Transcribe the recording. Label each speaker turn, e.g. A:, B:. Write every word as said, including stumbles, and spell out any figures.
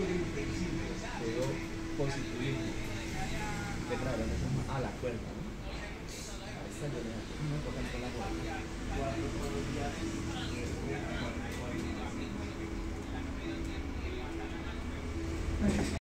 A: Luego, positivismo. Que claro, eso es más a la cuerda, ¿no? A esta yo le no tocan con la cuerda.